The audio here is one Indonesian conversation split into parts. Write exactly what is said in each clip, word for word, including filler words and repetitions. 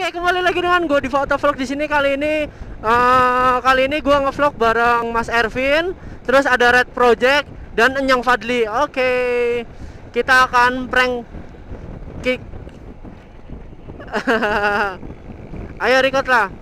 Oke, kembali lagi dengan gue di Fotovlog di sini. Kali ini uh, kali ini gue ngevlog bareng Mas Ervin, terus ada Red Project dan Enyang Fadli. Oke, kita akan prank kick. Ayo record lah.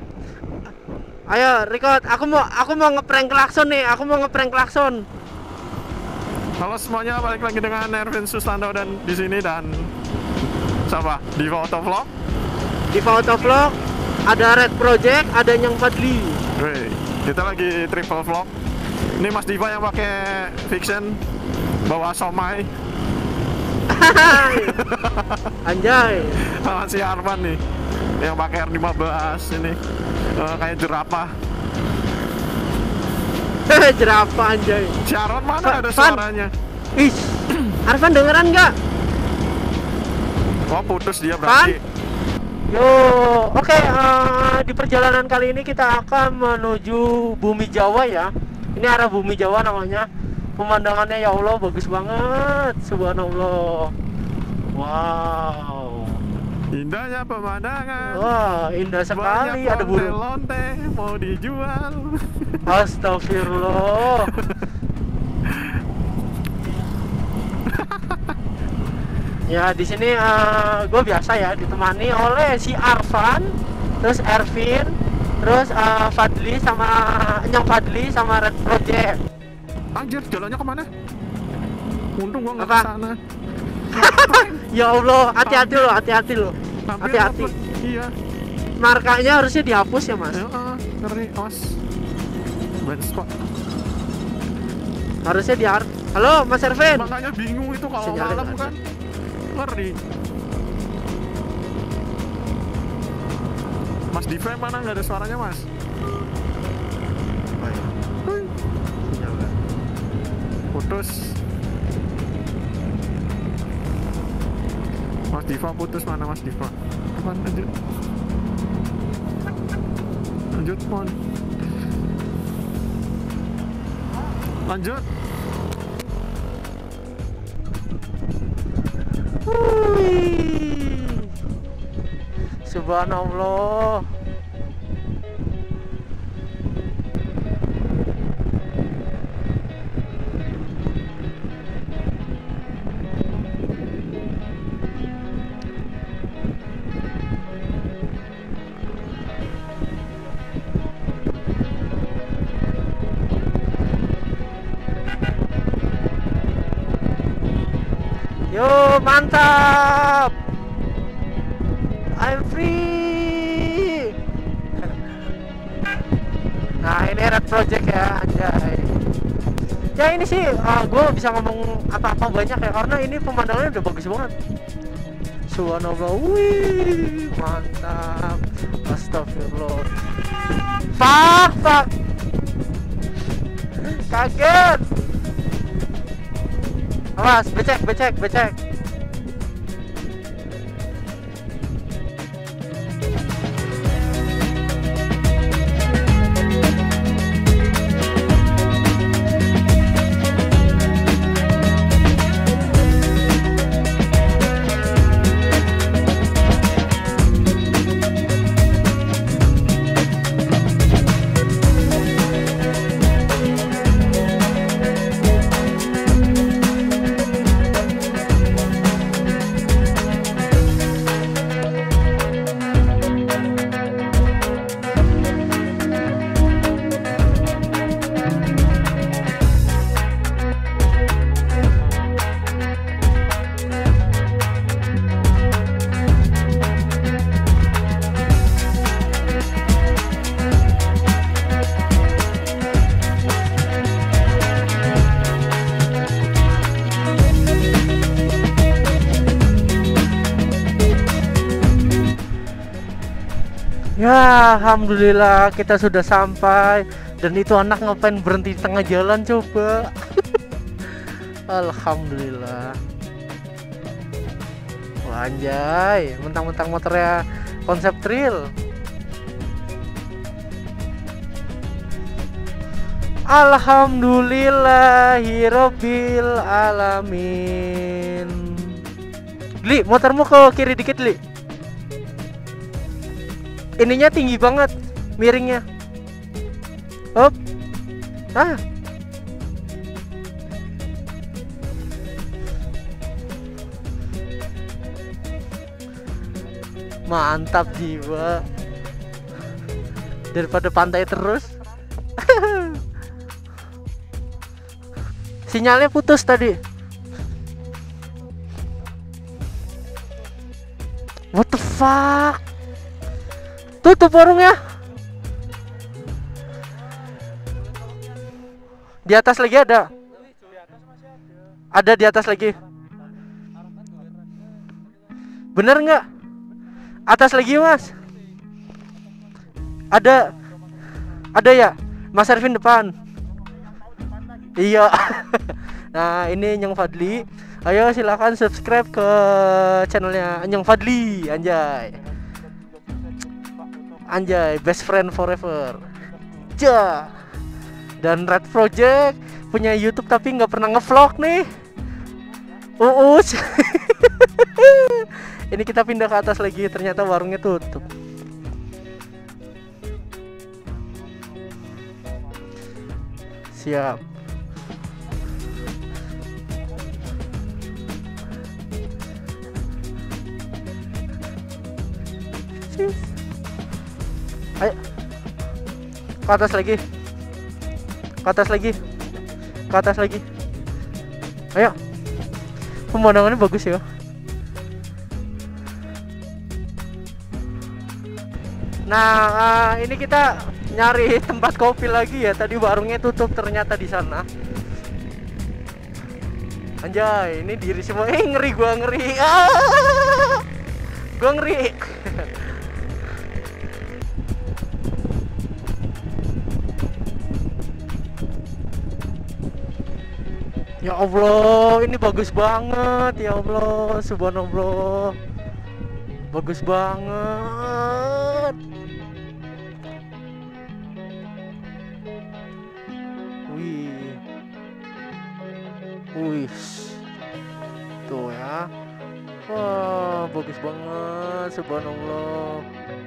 Ayo record. Aku mau aku mau ngeprank klakson nih. Aku mau ngeprank klakson. Halo semuanya, balik lagi dengan Ervin Sustanto dan di sini dan siapa? Di Fotovlog. Di Fotovlog ada Red Project, ada Enyang Fadli. Wih, kita lagi triple vlog. Ini Mas Diva yang pakai fiction bawa somai. Anjay. Sama si Arman nih yang pakai R lima belas ini uh, kayak jerapah. Jerapah anjay. Si Arman mana Fa ada Fan. suaranya? Ih, Arvan dengeran nggak? Oh putus dia berarti. Fan? Yo, oke. Okay, uh, di perjalanan kali ini kita akan menuju Bumi Jawa ya. Ini arah Bumi Jawa namanya. Pemandangannya ya Allah bagus banget, subhanallah. Wow. Indahnya pemandangan. Wah, indah sekali. Ada burung lonte mau dijual. Astagfirullah. Ya di sini uh, gue biasa ya ditemani oleh si Arvan, terus Ervin, terus uh, Fadli sama Enyang Fadli sama Red Project. Anjir, jalannya kemana? Untung gua nggak Apa? kesana. Ya Allah, hati-hati loh, hati-hati loh, Hampir hati-hati. dapet. Iya. Markanya harusnya dihapus ya mas. Ya, uh, ngeri, awas. Blind spot. Harusnya di Halo Mas Ervin. Makanya bingung itu kalau Sinyalnya malam nggak ada. kan. Ngeri. Mas Diva mana nggak ada suaranya mas? Oh, iya. Sinyalnya. Putus. Mas Diva putus, mana Mas Diva? Kapan lanjut? Lanjut mon. Lanjut. Wih. Subhanallah. Yo, mantap. I'm free. Nah, ini Red Project ya, anjay. Ya ini sih, uh, gue bisa ngomong apa-apa banyak ya, karena ini pemandangannya udah bagus banget. Subhanallah, wih, mantap. Astagfirullah. Fuck, fuck. Kaget. Awas, becek, becek, becek. Ya, alhamdulillah kita sudah sampai. Dan itu anak ngapain berhenti di tengah jalan coba. Alhamdulillah. Wah, anjay, mentang-mentang motornya konsep trail. Alhamdulillahirabbil alamin. Li, motormu ke kiri dikit, Li. ininya tinggi banget, miringnya. Hop. Ah. Mantap jiwa. Daripada pantai terus. Sinyalnya putus tadi. What the fuck? Tutup warungnya. Di atas lagi ada. Ada di atas lagi. Bener nggak? Atas lagi mas. Ada. Ada ya. Mas Ervin depan. Iya. Nah ini Nyong Fadli. Ayo silakan subscribe ke channelnya Nyong Fadli. Anjay. Anjay, best friend forever. Ja. Dan Red Project punya YouTube tapi nggak pernah ngevlog nih. Uus. Ini kita pindah ke atas lagi. Ternyata warungnya tutup. Siap. Ayo ke atas lagi, ke atas lagi, ke atas lagi. Ayo, pemandangannya bagus ya. Nah uh, ini kita nyari tempat kopi lagi ya. Tadi warungnya tutup ternyata di sana. Anjay, ini diri semua. Eh ngeri, gua ngeri. Ah, gua ngeri. Ya Allah, ini bagus banget. Ya Allah, subhanallah. Bagus banget. Wih. Wih. Tuh ya. Wah, bagus banget, subhanallah.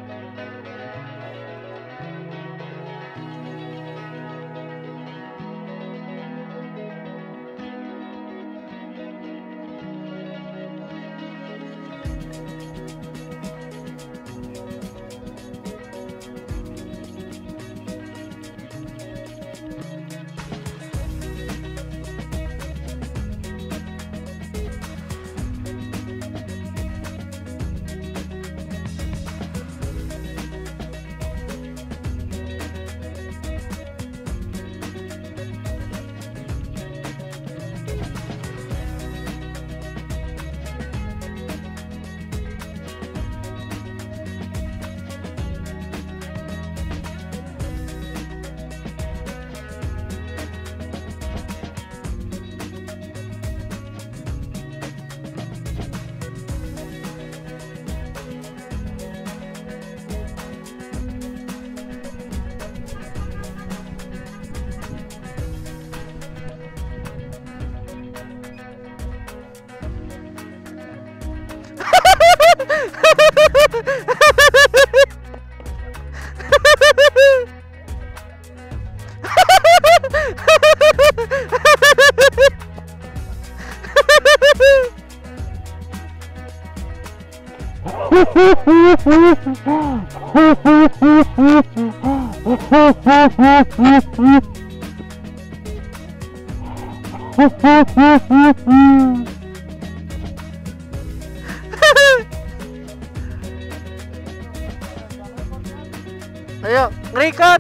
Ayo, ngerikat.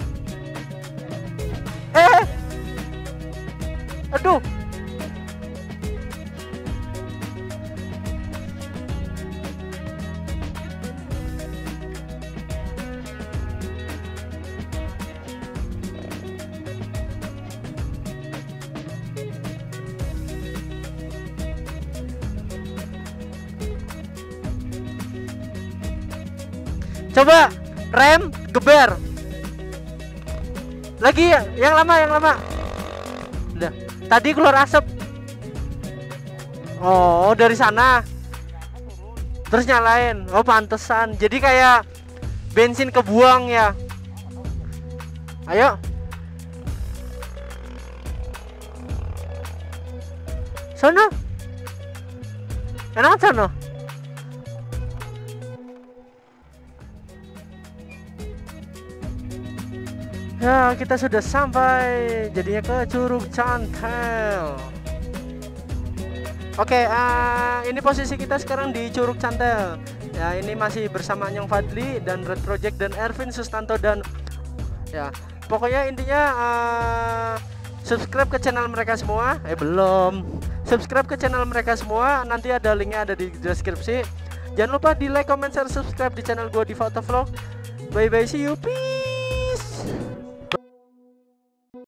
Eh. Aduh. Coba rem geber lagi ya, yang lama yang lama. Udah, tadi keluar asap. Oh, dari sana terus nyalain. Oh, pantesan. Jadi kayak bensin kebuang ya. Ayo. Sono. Enak sono. Ya, kita sudah sampai jadinya ke Curug Cantel. Oke, uh, ini posisi kita sekarang di Curug Cantel. Ya, ini masih bersama Nyong Fadli dan Red Project dan Ervin Sustanto dan ya, pokoknya intinya uh, subscribe ke channel mereka semua. Eh belum. Subscribe ke channel mereka semua. Nanti ada linknya ada di deskripsi. Jangan lupa di like, comment, share, subscribe di channel gue di Fotovlog. Bye bye, see you. Peace.